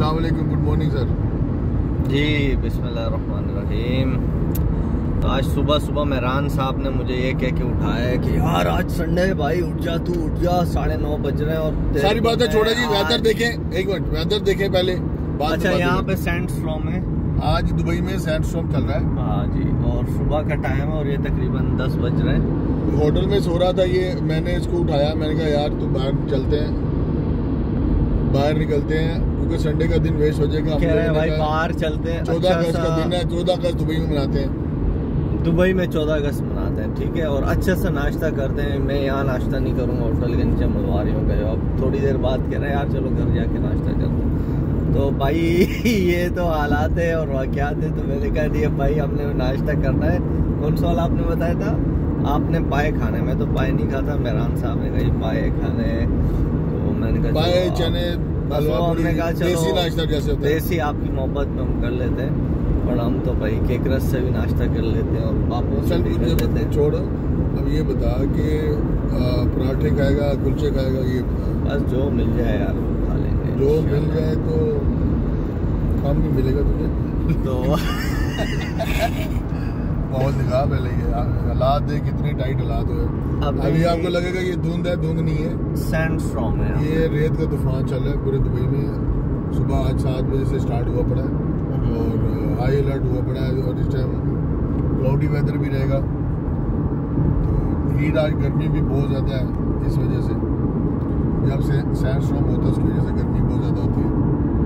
अस्सलाम वालेकुम, good morning sir जी। बिस्मिल्लाहिर्रहमानिर्रहीम। तो आज सुबह सुबह मेहरान साहब ने मुझे ये कह के उठाया है कि यार आज संडे है भाई, उठ जा तू, उठ जा, 9:30 बज रहे हैं और सारी बातें छोड़ा जी। वेदर देखें, एक मिनट वेदर देखें पहले। अच्छा, यहाँ पे सैंडस्टॉर्म है, आज दुबई में सैंडस्टॉर्म चल रहा है। हाँ जी, और सुबह का टाइम है और ये तकरीबन 10 बज रहे हैं। होटल में सो रहा था ये, मैंने इसको उठाया, मैंने कहा यार तू बाहर चलते हैं, बाहर निकलते हैं क्योंकि संडे का दिन वेस्ट हो जाएगा। कह रहे हैं भाई बाहर चलते हैं। 14 अगस्त का दिन है, 14 अगस्त दुबई में मनाते हैं। दुबई में 14 अगस्त मनाते हैं, ठीक है। और अच्छे से नाश्ता करते हैं। मैं यहाँ नाश्ता नहीं करूँगा, होटल के नीचे मंगवारियों का। अब थोड़ी देर बाद कह रहे हैं यार चलो घर जाके नाश्ता करते हैं। तो भाई ये तो हालात है और वाक़यात है। तो मैंने कहा दिया भाई हमने नाश्ता करना है। कौन सा वाला आपने बताया था? आपने पाए खाने में, तो पाए नहीं खाता। मेहरान साहब ने कहा ये पाए खाने हैं, तो मैंने कहा पाए चने हमने कहा देसी नाश्ता जैसे होता है। देसी आपकी मोहब्बत में हम कर लेते हैं, और हम तो भाई केक रस से भी नाश्ता कर लेते हैं और पापों से भी कर लेते हैं। छोड़, अब ये बता कि पराठे खाएगा, कुलचे खाएगा, ये बस जो मिल जाए यार वो खा लेंगे। जो मिल जाए तो काम नहीं मिलेगा तुझे तो बहुत दिखा पहले ये हालात है, कितनी टाइट हालात हुए। अभी आपको लगेगा ये धुंध है, धुंध नहीं है, सैंडस्टॉर्म है। ये रेत का तूफान चल रहा है पूरे दुबई में। सुबह आज 7 बजे से स्टार्ट हुआ पड़ा है और हाई अलर्ट हुआ पड़ा है, और इस टाइम क्लाउडी वेदर भी रहेगा। तो हीट, आज गर्मी भी बहुत ज़्यादा है इस वजह से। जब से सैंडस्टॉर्म होता है उसकी वजह से गर्मी बहुत ज़्यादा होती है।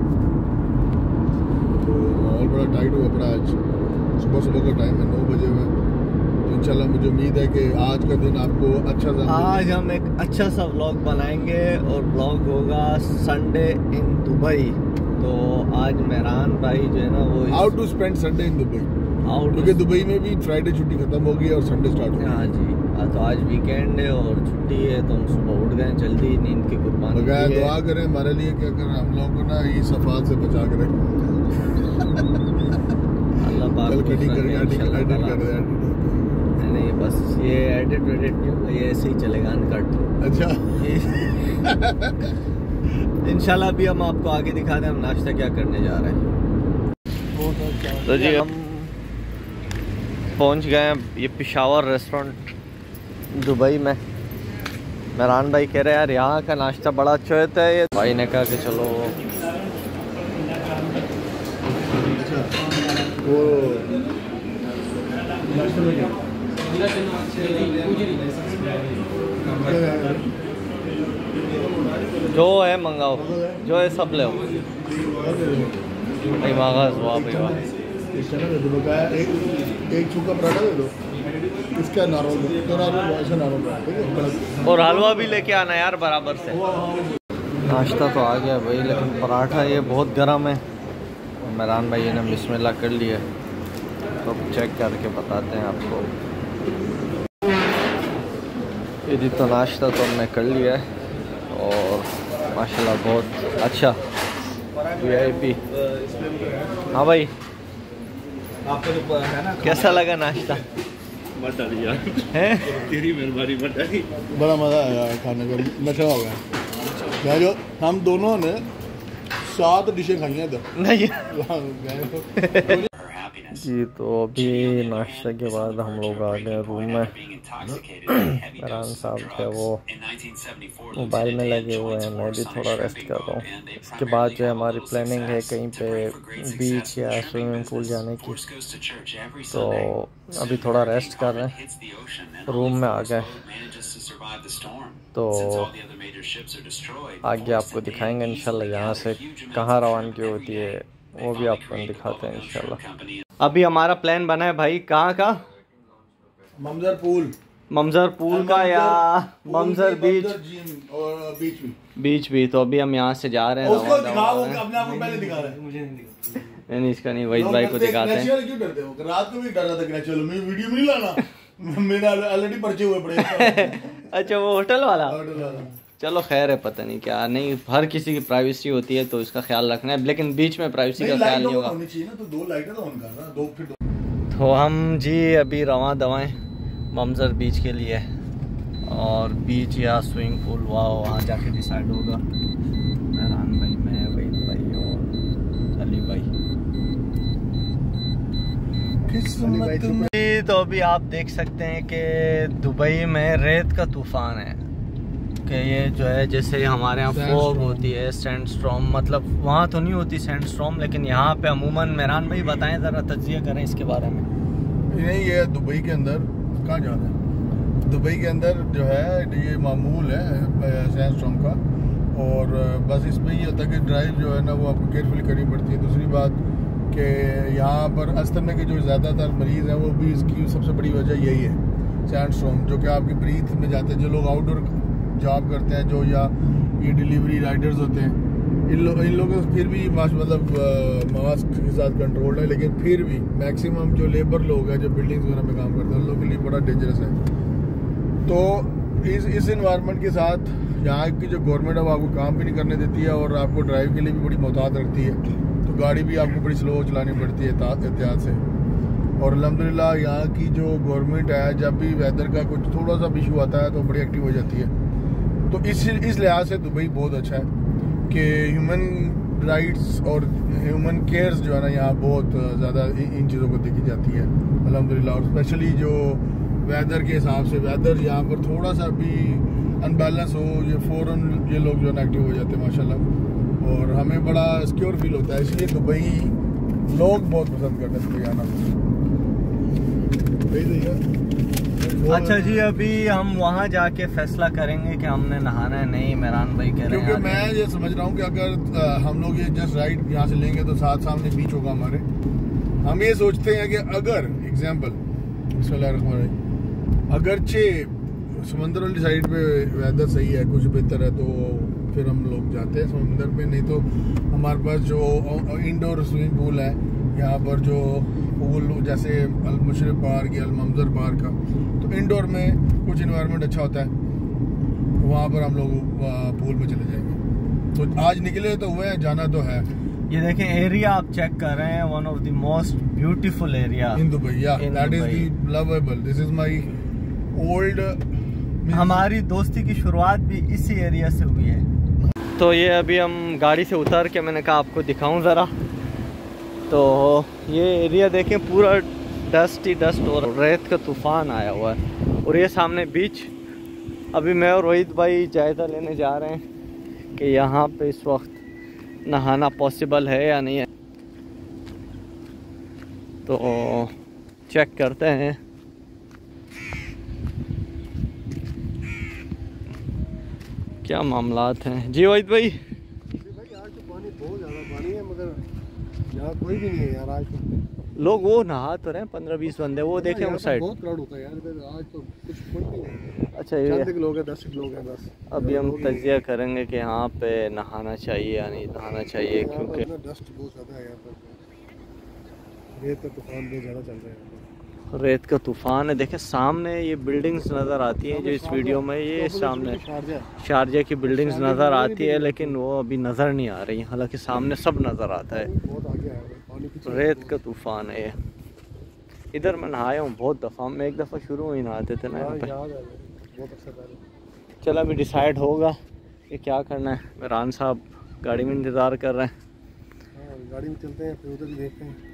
तो माहौल बड़ा टाइट हुआ पड़ा आज। सुबह का टाइम है, 9 बजे में। तो इंशाल्लाह मुझे उम्मीद है कि आज का दिन आपको अच्छा सा, आज हम एक अच्छा सा व्लॉग बनाएंगे और व्लॉग होगा संडे इन दुबई। तो आज मेहरान भाई जो है ना वो how to spend Sunday in Dubai, क्योंकि दुबई में भी फ्राइडे छुट्टी खत्म हो गई और संडे स्टार्ट हो गई। हाँ जी, तो आज वीकेंड है और छुट्टी है, तो हम सुबह उठ गए जल्दी, नींद की कुर्बानी बगैर दुआ करें हमारे लिए, क्या करें हम लोग को ना ये सफात से बचा कर अल्लाह पाक नहीं, बस ये एडिट वेडिट नहीं होगा, ये ऐसे ही चलेगा अनकट। अच्छा इंशाल्लाह अभी हम आपको आगे दिखा दें हम नाश्ता क्या करने जा रहे हैं। तो जी हम पहुंच गए हैं ये पेशावर रेस्टोरेंट दुबई में। मेहरान भाई कह रहे हैं यार यहाँ का नाश्ता बड़ा अच्छा होता है। ये भाई ने कहा कि चलो वो जो है मंगाओ, जो है सब ले भाई। मागाज वाह भाई वाह। एक सूखा पराठा दे दो, इसका नॉर्मल, और हलवा भी लेके आना यार बराबर से। नाश्ता तो आ गया भाई, लेकिन पराठा ये बहुत गर्म है। मेहरान भाई ने बिस्मिल्लाह कर लिया, तो चेक करके बताते हैं आपको। ये जी तो नाश्ता तो हमने कर लिया है और माशाल्लाह बहुत अच्छा VIP। हाँ भाई, कैसा लगा नाश्ता? है तेरी मेहरबानी, बड़ा मज़ा आया खाने का, नशा हो गया। जो हम दोनों ने 7 डिशें खाई हैं इधर नहीं जी। तो अभी नाश्ते के बाद हम लोग आ गए रूम में। मेहरान साहब थे वो मोबाइल में लगे हुए हैं, मैं भी थोड़ा रेस्ट कर रहा हूँ। इसके बाद जो है हमारी प्लानिंग है कहीं पे बीच या स्विमिंग पूल जाने की। तो अभी थोड़ा रेस्ट कर रहे हैं, रूम में आ गए। तो आगे आपको दिखाएंगे इंशाल्लाह यहाँ से कहाँ रवानगी होती है, वो भी आपको दिखाते हैं इंशाल्लाह। अभी हमारा प्लान बना है भाई, कहाँ का? ममजर पूल का या ममजर बीच और बीच भी। तो अभी हम यहाँ से जा रहे हैं। उसको दिखाओ, अपने आप को पहले दिखा रहे हैं। मुझे नहीं इसका नहीं, वही भाई को दिखाते हैं। क्यों डरते हो? रात को भी डर रहा था, चलो मैं वीडियो में नहीं लाना, मेरा ऑलरेडी पर्चे हुए पड़े। अच्छा वो होटल वाला। चलो खैर है, पता नहीं क्या, नहीं हर किसी की प्राइवेसी होती है तो इसका ख्याल रखना है, लेकिन बीच में प्राइवेसी का ख्याल नहीं होगा। तो हम जी अभी रवां दवाएं ममजर बीच के लिए, और बीच या स्विमिंग पूल वहाँ जाके डिसाइड होगा। मेहरान भाई, मैं वही भाई और तो अभी आप देख सकते हैं कि दुबई में रेत का तूफान है कि ये जो है जैसे हमारे यहाँ फॉग होती है सैंडस्टॉर्म, मतलब वहाँ तो नहीं होती सैंडस्टॉर्म, लेकिन यहाँ पे अमूमन मेहरान भाई बताएं ज़रा, तज्जिया करें इसके बारे में। नहीं, ये दुबई के अंदर कहाँ जाना है, दुबई के अंदर जो है ये मामूल है सैंडस्टॉर्म का, और बस इसमें ये होता है कि ड्राइव जो है ना वो आपको केयरफुली करनी पड़ती है। दूसरी बात कि यहाँ पर अस्थमा के जो ज़्यादातर मरीज़ हैं वो भी इसकी सबसे बड़ी वजह यही है सैंडस्टॉर्म, जो कि आपकी ब्रीथ में जाते हैं। जो लोग आउटडोर जॉब करते हैं, जो या ये डिलीवरी राइडर्स होते हैं, इन लोगों को फिर भी मतलब मास्क के साथ कंट्रोल है, लेकिन फिर भी मैक्सिमम जो लेबर लोग हैं जो बिल्डिंग्स वगैरह में काम करते हैं उन लोगों के लिए बड़ा डेंजरस है। तो इस इन्वायरमेंट के साथ यहाँ की जो गवर्नमेंट है वो आपको काम भी नहीं करने देती है और आपको ड्राइव के लिए भी बड़ी मोहतात रखती है, तो गाड़ी भी आपको बड़ी स्लो चलानी पड़ती है एहतियात से। और अल्हम्दुलिल्लाह यहाँ की जो गवर्नमेंट है, जब भी वेदर का कुछ थोड़ा सा इशू आता है तो बड़ी एक्टिव हो जाती है। तो इस लिहाज से दुबई बहुत अच्छा है कि ह्यूमन राइट्स और ह्यूमन केयर्स जो है ना यहाँ बहुत ज़्यादा इन चीज़ों को देखी जाती है अल्हम्दुलिल्लाह। और स्पेशली जो वेदर के हिसाब से, वेदर यहाँ पर थोड़ा सा भी अनबैलेंस हो, ये फ़ौरन ये लोग जो है ना एक्टिव हो जाते हैं माशाल्लाह, और हमें बड़ा सिक्योर फील होता है। इसलिए दुबई लोग बहुत पसंद करते हैं दुबई आना। अच्छा जी, अभी हम वहाँ जाके फैसला करेंगे कि हमने नहाना है नहीं, मेहरान भाई कह रहे हैं। क्योंकि मैं ये समझ रहा हूँ कि अगर हम लोग ये जस्ट राइड यहाँ से लेंगे तो सामने बीच होगा हमारे। हम ये सोचते हैं कि अगर एग्जाम्पल अगरचे समंदर वाली साइड पे वेदर सही है, कुछ बेहतर है, तो फिर हम लोग जाते हैं समंदर पे। नहीं तो हमारे पास जो इंडोर स्विमिंग पूल है यहाँ पर, जो पूल जैसे अल-मुशरिफ पार्क या अल-मंजर पार्क का, तो इंडोर में कुछ इन्वायरमेंट अच्छा होता है, तो वहाँ पर हम लोग पूल में चले जाएंगे। तो आज निकले तो हुए, जाना तो है। ये देखें एरिया आप चेक कर रहे हैं, one of the most beautiful area in Dubai, या that is the loveable, this is my old. हमारी दोस्ती की शुरुआत भी इसी एरिया से हुई है। तो ये अभी हम गाड़ी से उतर के मैंने कहा आपको दिखाऊं ज़रा, तो ये एरिया देखें पूरा डस्ट ही डस्ट और रेत का तूफ़ान आया हुआ है। और ये सामने बीच, अभी मैं और रोहित भाई जायज़ा लेने जा रहे हैं कि यहाँ पे इस वक्त नहाना पॉसिबल है या नहीं है, तो चेक करते हैं। क्या मामलात हैं जी रोहित भाई? आज तो पानी बहुत ज़्यादा पानी है, मगर यहाँ कोई भी नहीं है यार। आज तो लोग वो नहा तो रहे हैं 15-20 बंदे, वो देखें उस साइड बहुत क्राउड होता है यार, आज तो कुछ कोई भी नहीं। अच्छा, ये 10 लोग हैं, 10 लोग हैं बस। अभी हम तजिया करेंगे कि यहाँ पे नहाना चाहिए या नहीं नहाना चाहिए, क्योंकि डस्ट बहुत ज़्यादा है यहाँ पर, रेत का तूफान बहुत ज़्यादा चल रहा है। रेत का तूफान है। देखें सामने ये बिल्डिंग्स नज़र आती हैं जो इस वीडियो में, ये सामने शारजा की बिल्डिंग्स नज़र आती है, लेकिन वो अभी नज़र नहीं आ रही, हालांकि सामने सब नज़र आता है। रेत का तूफान है ये। इधर मैं नहाया हूँ बहुत दफ़ा, मैं एक दफ़ा शुरू में ही नहाते थे ना यहाँ पे। चलो अभी डिसाइड होगा कि क्या करना है। मेहरान साहब गाड़ी में इंतज़ार कर रहे हैं, गाड़ी में चलते हैं, फिर उधर भी देखते हैं।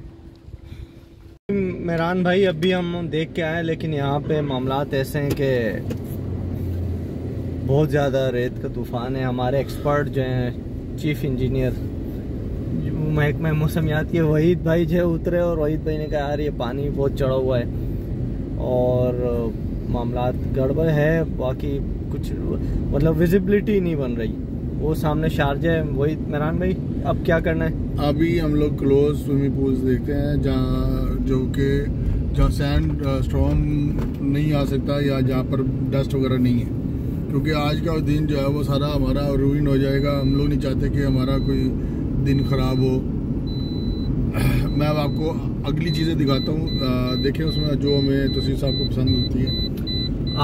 मेहरान भाई अभी हम देख के आए, लेकिन यहाँ पे मामलात ऐसे हैं कि बहुत ज़्यादा रेत का तूफ़ान है। हमारे एक्सपर्ट जो हैं, चीफ इंजीनियर महकमा मौसमियात के वहीद भाई जो उतरे, और वहीद भाई ने कहा यार ये पानी बहुत चढ़ा हुआ है और मामलात गड़बड़ है, बाकी कुछ मतलब विजिबिलिटी नहीं बन रही। वो सामने शारजा है। वही मेहरान भाई अब क्या करना है? अभी हम लोग क्लोज स्विमिंग पूल्स देखते हैं जहाँ सैंड स्टॉर्म नहीं आ सकता या जहाँ पर डस्ट वगैरह नहीं है, क्योंकि आज का दिन जो है वो सारा हमारा रूइन हो जाएगा। हम लोग नहीं चाहते कि हमारा कोई दिन ख़राब हो। मैं अब आपको अगली चीज़ें दिखाता हूँ, देखें उसमें जो हमें तस्वीर साहब को पसंद होती है।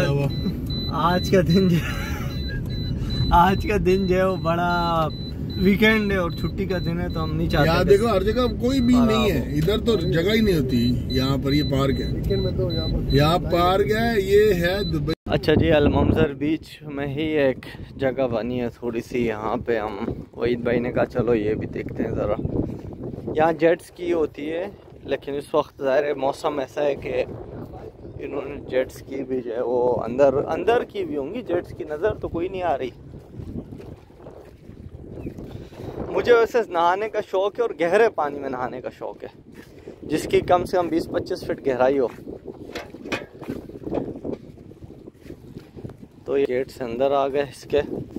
आज का दिन जो है वो बड़ा वीकेंड है और छुट्टी का दिन है, तो हम नहीं चाहते। यहाँ देखो हर जगह कोई भी नहीं है, इधर तो जगह ही नहीं होती। यहाँ पर ये पार्क है, वीकेंड में तो यहाँ पार्क है, ये है दुबई। अच्छा जी, अल-मंजर बीच में ही एक जगह बनी है थोड़ी सी, यहाँ पे हम वहीद भाई ने कहा चलो ये भी देखते हैं ज़रा। यहाँ जेट स्की होती है, लेकिन इस वक्त ज़ाहिर है मौसम ऐसा है कि इन्होंने जेट्स की भी जो है वो अंदर की भी होंगी जेट्स की, नज़र तो कोई नहीं आ रही। मुझे वैसे नहाने का शौक़ है और गहरे पानी में नहाने का शौक़ है, जिसकी कम से कम 20-25 फीट गहराई हो। तो ये गेट से अंदर आ गए इसके।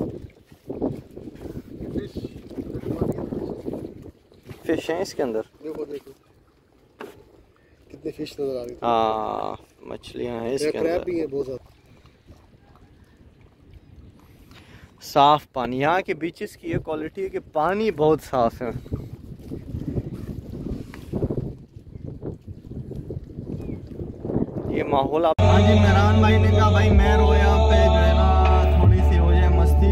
फिश हैं इसके अंदर, देखो कितने फिश नजर आ रही है। हाँ मछलियाँ हैं इसके अंदर, भी है बहुत ज़्यादा। साफ पानी, यहाँ के बीचेस की ये क्वालिटी है कि पानी बहुत साफ है। ये माहौल आप। हाँ जी, मेहरान भाई ने कहा भाई मैं रो यहाँ पे जो है ना थोड़ी सी हो जाए मस्ती।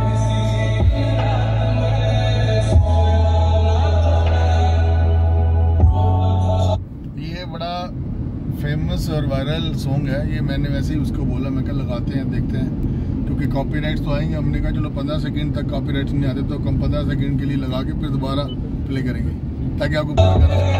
ये बड़ा फेमस और वायरल सॉन्ग है ये, मैंने वैसे ही उसको बोला, मैं क्या लगाते हैं देखते हैं, क्योंकि कॉपीराइट्स तो आएंगे। हमने कहा चलो 15 सेकंड तक कॉपीराइट्स नहीं आते तो कम 15 सेकंड के लिए लगा के फिर दोबारा प्ले करेंगे ताकि आपको पता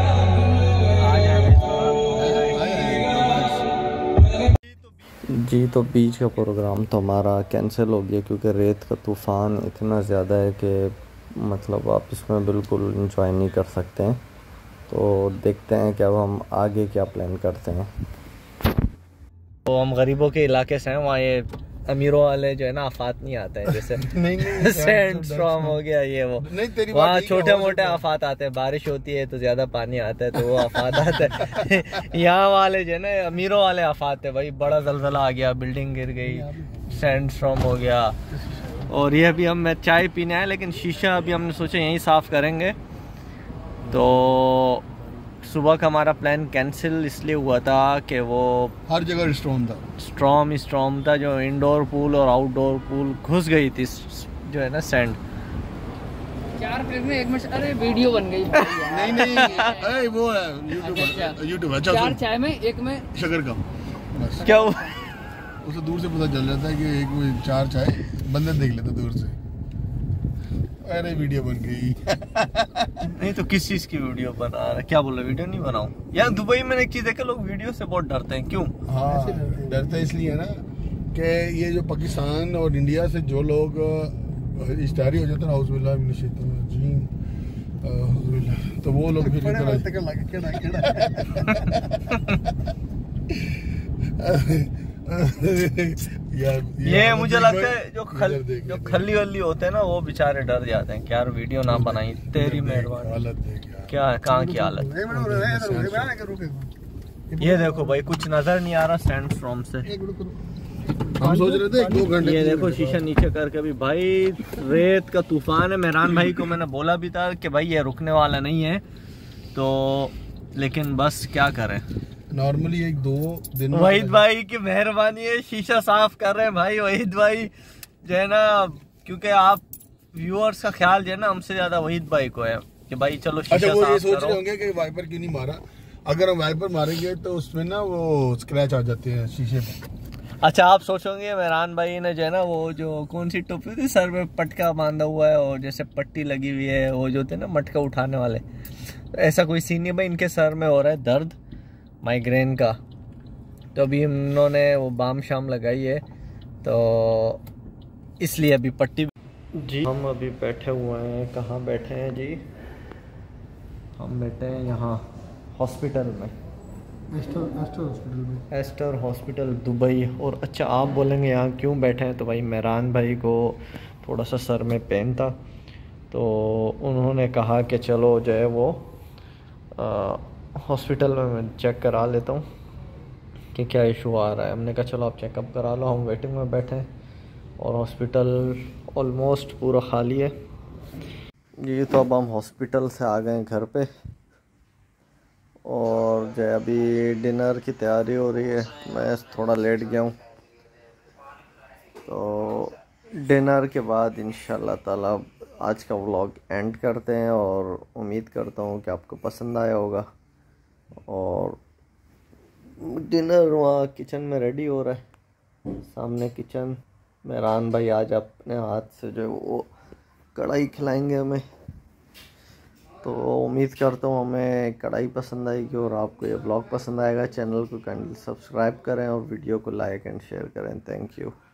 जी। तो बीच का प्रोग्राम तो हमारा कैंसिल हो गया क्योंकि रेत का तूफ़ान इतना ज़्यादा है कि मतलब आप इसमें बिल्कुल इंजॉय नहीं कर सकते हैं। तो देखते हैं कि अब हम आगे क्या प्लान करते हैं। तो हम गरीबों के इलाके से हैं, वहाँ ये अमीरों वाले जो है ना आफात नहीं आता है, जैसे नहीं सैंड स्टॉर्म हो गया ये वो, वहाँ छोटे मोटे आफात आते हैं, बारिश होती है तो ज़्यादा पानी आता है तो वो आफात आता है। यहाँ वाले जो है ना अमीरों वाले आफात है भाई, बड़ा जलजला आ गया, बिल्डिंग गिर गई, सैंड स्टॉर्म हो गया। और ये अभी हम चाय पीने आए, लेकिन शीशा अभी हमने सोचा यहीं साफ़ करेंगे। तो सुबह का हमारा प्लान कैंसिल इसलिए हुआ था कि वो हर जगह स्ट्रॉम था, जो इंडोर पूल और आउटडोर पूल घुस गई थी जो है ना सैंड। 4 ट्रिप में 1 मिनट, अरे वीडियो बन गई। नहीं अरे वो है यूट्यूब। अच्छा 4 चाय में 1 में शक्कर कम, बस क्या हुआ? उसे दूर से पता चल जाता है कि एक में 4 चाय, बंदे देख लेते दूर से, अरे वीडियो बन गई। नहीं तो किस चीज की वीडियो बना रहा है? क्या बोल रहा है वीडियो नहीं बनाऊं? यार दुबई में एक चीज है कि लोग वीडियो से बहुत डरते हैं, क्यों? हाँ डरते इसलिए है ना कि ये जो पाकिस्तान और इंडिया से जो लोग इश्तारी हो जाते हैं तो वो लोग फिर ये मुझे लगता है जो खली वली होते हैं ना वो बेचारे डर जाते हैं कि यार वीडियो ना बनाई, तेरी मेहरबानी। क्या कहाँ की हालत। ये देखो भाई कुछ नजर नहीं आ रहा सैंड स्टॉर्म से, हम सोच रहे थे 2 घंटे। ये देखो शीशा नीचे करके भी भाई रेत का तूफान है। मेहरान भाई को मैंने बोला भी था कि भाई ये रुकने वाला नहीं है, तो लेकिन बस क्या करें, नॉर्मली 1-2 दिन। वहीद भाई की मेहरबानी है, शीशा साफ कर रहे हैं भाई वहीद भाई जो है ना, क्योंकि आप व्यूअर्स का ख्याल जो है ना हमसे ज्यादा वहीद भाई को है कि भाई चलो शीशा अच्छा, वो ये साफ सोच करो। रहे होंगे कि वाइपर क्यों नहीं मारा। अगर हम वाइपर मारेंगे तो उसमें ना वो स्क्रैच आ जाते हैं शीशे पे। अच्छा आप सोचोगे मेहरान भाई ने जो है ना वो जो कौन सी टोपी थी सर में पटका बांधा हुआ है और जैसे पट्टी लगी हुई है, वो जो थे ना मटका उठाने वाले, तो ऐसा कोई सीन नहीं भाई। इनके सर में हो रहा है दर्द माइग्रेन का, तो अभी इन्होंने वो बाम शाम लगाई है तो इसलिए अभी पट्टी। जी हम अभी बैठे हुए हैं, कहाँ बैठे हैं जी? हम बैठे हैं यहाँ हॉस्पिटल में, एस्टर हॉस्पिटल दुबई। और अच्छा आप बोलेंगे यहाँ क्यों बैठे हैं, तो भाई मेहरान भाई को थोड़ा सा सर में पेन था तो उन्होंने कहा कि चलो जो है वो हॉस्पिटल में मैं चेक करा लेता हूँ कि क्या इशू आ रहा है। हमने कहा चलो आप चेकअप करा लो, हम वेटिंग में बैठे हैं और हॉस्पिटल ऑलमोस्ट पूरा खाली है। ये तो अब हम हॉस्पिटल से आ गए घर पे और जो है अभी डिनर की तैयारी हो रही है। मैं थोड़ा लेट गया हूँ तो डिनर के बाद इंशाल्लाह ताला आज का व्लॉग एंड करते हैं और उम्मीद करता हूँ कि आपको पसंद आया होगा। और डिनर वहाँ किचन में रेडी हो रहा है, सामने किचन। मेहरान भाई आज अपने हाथ से जो वो कढ़ाई खिलाएंगे हमें। तो उम्मीद करता हूँ हमें कढ़ाई पसंद आएगी और आपको ये ब्लॉग पसंद आएगा। चैनल को काइंडली सब्सक्राइब करें और वीडियो को लाइक एंड शेयर करें। Thank you.